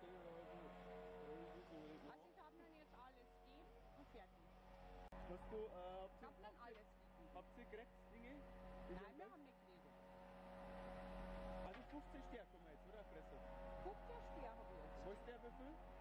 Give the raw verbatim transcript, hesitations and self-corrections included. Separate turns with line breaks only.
okay, also,
Also ich habe dann jetzt alles gegeben und fertig.
was du, äh, habt
Ich
ihr,
habe dann alles gegeben.
habt ihr gekriegt, Dinge?
Nein, wir haben nicht geredet.
Also fünfzehn Stärke haben wir jetzt, oder? Fresser.
fünfzehn Sterne habe ich jetzt.
Was ist der wie viel?